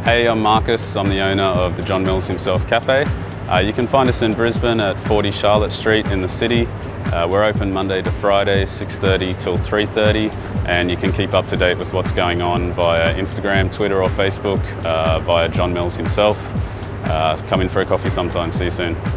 Hey, I'm Marcus. I'm the owner of the John Mills Himself Cafe. You can find us in Brisbane at 40 Charlotte Street in the city. We're open Monday to Friday, 6:30 till 3:30, and you can keep up to date with what's going on via Instagram, Twitter or Facebook, via John Mills himself. Come in for a coffee sometime. See you soon.